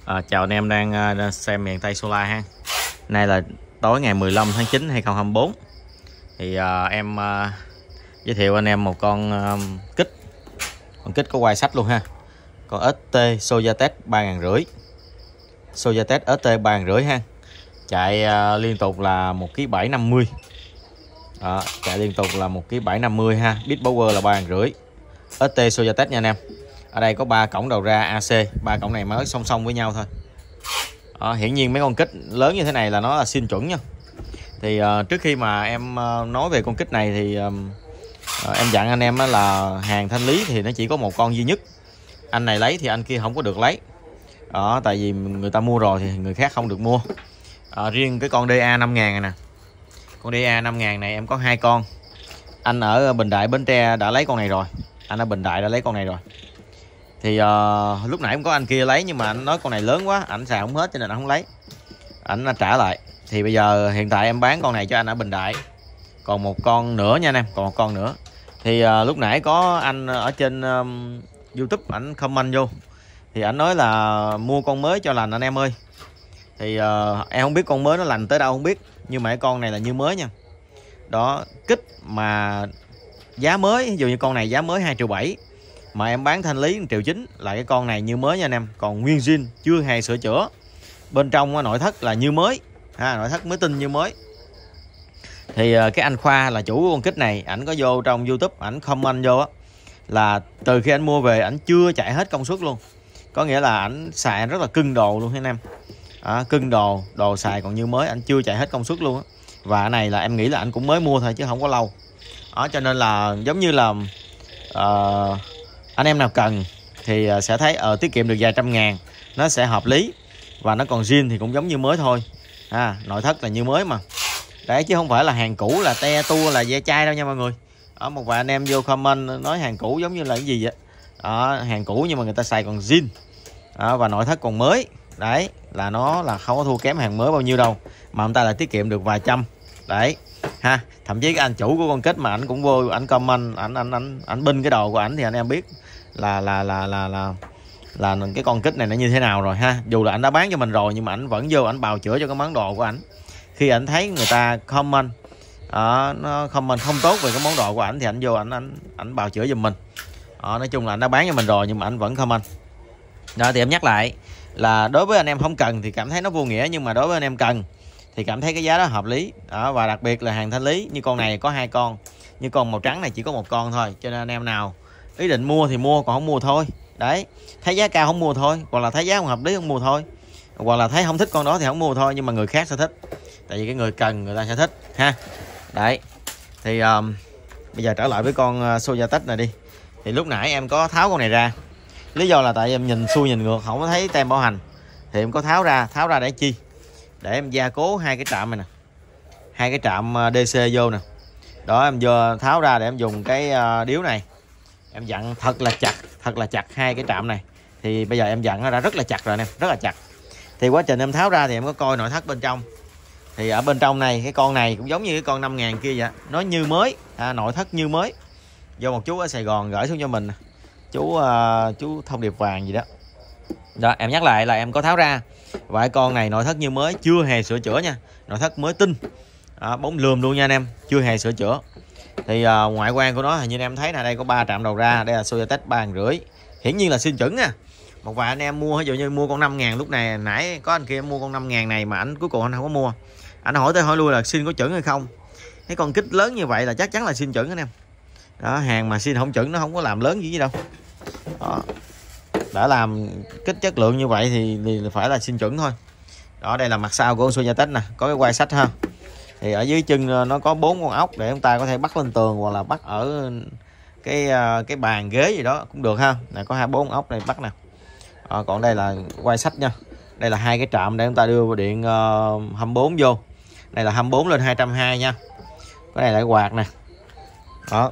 Chào anh em đang xem miền Tây Solar ha. Nay là tối ngày 15 tháng 9 2024. Thì em giới thiệu anh em một con kích có quai sách luôn ha. Con ST Sojatech 3500. Sojatech ST 3500 ha. Chạy liên tục là 1,750 kg. Chạy liên tục là 1,750 kg ha. Bit power là 3500. ST Sojatech nha anh em. Ở đây có 3 cổng đầu ra AC, 3 cổng này mới song song với nhau thôi. Hiển nhiên mấy con kích lớn như thế này là nó là xin chuẩn nha. Thì trước khi mà em nói về con kích này thì em dặn anh em là hàng thanh lý thì nó chỉ có một con duy nhất. Anh này lấy thì anh kia không có được lấy. Tại vì người ta mua rồi thì người khác không được mua. Riêng cái con DA 5000 này nè. Con DA 5000 này em có 2 con. Anh ở Bình Đại Bến Tre đã lấy con này rồi. Anh ở Bình Đại đã lấy con này rồi. Thì lúc nãy cũng có anh kia lấy nhưng mà anh nói con này lớn quá, anh xài không hết cho nên anh không lấy. Anh trả lại. Thì bây giờ hiện tại em bán con này cho anh ở Bình Đại. Còn một con nữa nha anh em, còn một con nữa. Thì lúc nãy có anh ở trên YouTube ảnh comment vô. Thì ảnh nói là mua con mới cho lành anh em ơi. Thì em không biết con mới nó lành tới đâu không biết, nhưng mà cái con này là như mới nha. Đó, kích mà giá mới, ví dụ như con này giá mới 2,7 triệu mà em bán thanh lý 1,9 triệu là cái con này như mới nha anh em, còn nguyên zin chưa hề sửa chữa. Bên trong nội thất là như mới ha, nội thất mới tinh như mới. Thì cái anh Khoa là chủ của con kích này, ảnh có vô trong YouTube ảnh comment vô á, là từ khi anh mua về ảnh chưa chạy hết công suất luôn. Có nghĩa là ảnh xài rất là cưng đồ luôn anh em. Cưng đồ xài còn như mới, ảnh chưa chạy hết công suất luôn á. Và cái này là em nghĩ là anh cũng mới mua thôi chứ không có lâu. Cho nên là giống như là anh em nào cần thì sẽ thấy tiết kiệm được vài trăm ngàn, nó sẽ hợp lý. Và nó còn zin thì cũng giống như mới thôi. Nội thất là như mới mà. Đấy, chứ không phải là hàng cũ là te tua là ve chai đâu nha mọi người. Một vài anh em vô comment nói hàng cũ giống như là cái gì vậy. Hàng cũ nhưng mà người ta xài còn zin. Và nội thất còn mới. Đấy, là nó là không có thua kém hàng mới bao nhiêu đâu, mà người ta lại tiết kiệm được vài trăm. Đấy ha, thậm chí cái anh chủ của con kích mà ảnh cũng vô ảnh comment, ảnh binh cái đồ của ảnh thì anh em biết là cái con kích này nó như thế nào rồi ha. Dù là anh đã bán cho mình rồi nhưng mà ảnh vẫn vô ảnh bào chữa cho cái món đồ của ảnh. Khi ảnh thấy người ta comment nó comment không tốt về cái món đồ của ảnh thì ảnh vô ảnh bào chữa giùm mình. Nói chung là anh đã bán cho mình rồi nhưng mà anh vẫn comment. Đó, thì em nhắc lại là đối với anh em không cần thì cảm thấy nó vô nghĩa, nhưng mà đối với anh em cần thì cảm thấy cái giá đó hợp lý. Và đặc biệt là hàng thanh lý, như con này có 2 con, như con màu trắng này chỉ có 1 con thôi. Cho nên anh em nào ý định mua thì mua, còn không mua thôi. Đấy, thấy giá cao không mua thôi, hoặc là thấy giá không hợp lý không mua thôi, hoặc là thấy không thích con đó thì không mua thôi, nhưng mà người khác sẽ thích. Tại vì cái người cần người ta sẽ thích ha. Đấy, thì bây giờ trở lại với con Sojatech này đi. Thì lúc nãy em có tháo con này ra, lý do là tại em nhìn xuôi nhìn ngược không có thấy tem bảo hành, thì em có tháo ra để chi? Để em gia cố 2 cái trạm này nè, 2 cái trạm DC vô nè. Đó, em vô tháo ra để em dùng cái điếu này em dặn thật là chặt 2 cái trạm này. Thì bây giờ em dặn nó ra rất là chặt rồi nè, rất là chặt. Thì quá trình em tháo ra thì em có coi nội thất bên trong. Thì ở bên trong này, cái con này cũng giống như cái con 5000 kia vậy, nó như mới, nội thất như mới. Do một chú ở Sài Gòn gửi xuống cho mình, chú thông điệp vàng gì đó. Đó, em nhắc lại là em có tháo ra. Và cái con này nội thất như mới, chưa hề sửa chữa nha, nội thất mới tinh, bóng lườm luôn nha anh em, chưa hề sửa chữa. Thì ngoại quan của nó hình như em thấy là đây có 3 trạm đầu ra, đây là Sojatech 3500, hiển nhiên là xin chuẩn nha. Một vài anh em mua, ví dụ như mua con 5000 lúc này, nãy có anh kia mua con 5000 này mà anh cuối cùng anh không có mua. Anh hỏi tới hỏi lui là xin có chuẩn hay không. Cái con kích lớn như vậy là chắc chắn là xin chuẩn anh em. Đó, hàng mà xin không chuẩn nó không có làm lớn gì đâu. Đó, đã làm kích chất lượng như vậy thì phải là xin chuẩn thôi. Đó, đây là mặt sau của Sojatech nè, có cái quai sách ha. Thì ở dưới chân nó có 4 con ốc để chúng ta có thể bắt lên tường, hoặc là bắt ở cái bàn ghế gì đó cũng được ha. Này có 4 ốc này bắt nè. Còn đây là quai sách nha. Đây là 2 cái trạm để chúng ta đưa điện 24 vô. Đây là 24 lên 220 nha. Cái này là quạt nè. Đó.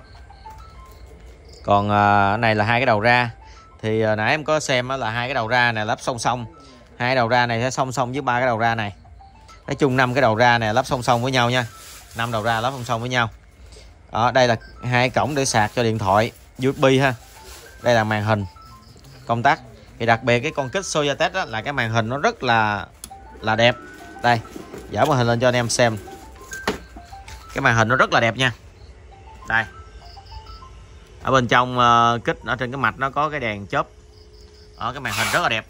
Còn này là 2 cái đầu ra. Thì nãy em có xem là 2 cái đầu ra này lắp song song. 2 đầu ra này sẽ song song với 3 cái đầu ra này. Nói chung 5 cái đầu ra này lắp song song với nhau nha. 5 đầu ra lắp song song với nhau. Đây là 2 cổng để sạc cho điện thoại USB ha. Đây là màn hình công tắc. Thì đặc biệt cái con kích Sojatek đó là cái màn hình nó rất là đẹp. Đây, dở màn hình lên cho anh em xem. Cái màn hình nó rất là đẹp nha. Đây. Ở bên trong kích, ở trên cái mạch nó có cái đèn chớp. Ở cái màn hình rất là đẹp.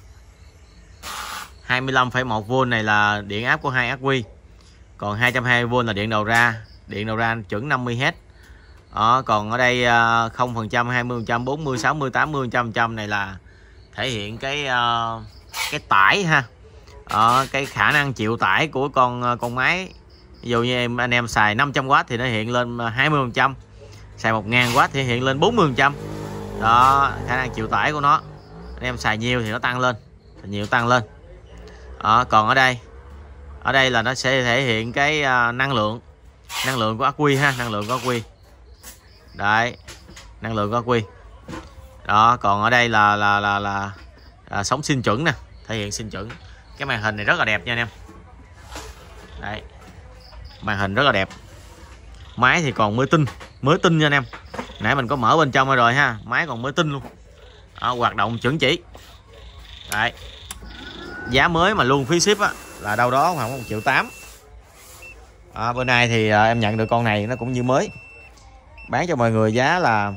25,1V này là điện áp của 2HW. Còn 220V là điện đầu ra. Điện đầu ra chuẩn 50Hz. Còn ở đây 0%, 20%, 40, 60, 80% này là thể hiện cái tải ha. Cái khả năng chịu tải của con máy. Ví dụ như anh em xài 500W thì nó hiện lên 20%, xài 1000W thì hiện lên 40%. Đó, khả năng chịu tải của nó. Anh em xài nhiều thì nó tăng lên, nhiều tăng lên. Còn ở đây là nó sẽ thể hiện cái năng lượng của ắc quy ha, năng lượng của ắc quy. Đấy, năng lượng của ắc quy. Đó, còn ở đây là sóng sinh chuẩn nè, thể hiện sinh chuẩn. Cái màn hình này rất là đẹp nha anh em. Đấy, màn hình rất là đẹp. Máy thì còn mới tinh nha anh em. Nãy mình có mở bên trong rồi ha, máy còn mới tinh luôn. Hoạt động chuẩn chỉ. Đấy, giá mới mà luôn phí ship á, là đâu đó khoảng 1.8 triệu. Bữa nay thì em nhận được con này nó cũng như mới, bán cho mọi người giá là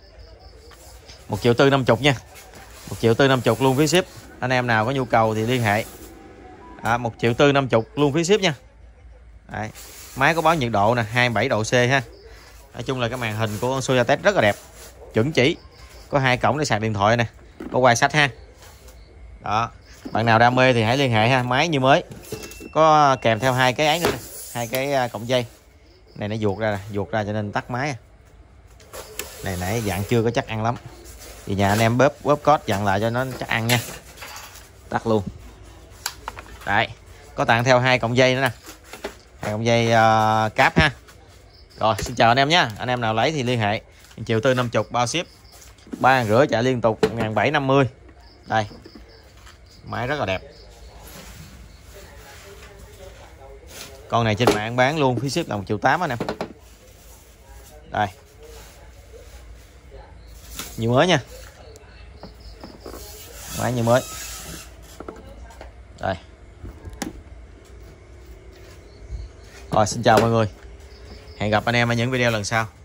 1.450 triệu nha. 1.450 triệu luôn phí ship. Anh em nào có nhu cầu thì liên hệ. 1.450 triệu luôn phí ship nha. Đấy, máy có báo nhiệt độ nè, 27 độ C ha. Nói chung là cái màn hình của con Sojatek rất là đẹp, chuẩn chỉ. Có 2 cổng để sạc điện thoại nè, có quay sách ha. Đó, bạn nào đam mê thì hãy liên hệ ha. Máy như mới, có kèm theo 2 cái ấy nữa nè, 2 cái cổng dây này, nó vuột ra cho nên tắt máy. Này nãy dặn chưa có chắc ăn lắm, thì nhà anh em bóp code dặn lại cho nó chắc ăn nha. Tắt luôn. Đấy, có tặng theo 2 cổng dây nữa nè, 2 cổng dây cáp ha. Rồi, xin chào anh em nhé. Anh em nào lấy thì liên hệ. 1.450 triệu bao ship, 350 trả liên tục, 1.750. Đây, máy rất là đẹp. Con này trên mạng bán luôn phí ship là 1.8 triệu anh em. Đây, như mới nha, máy như mới. Đây. Rồi, xin chào mọi người. Hẹn gặp anh em ở những video lần sau.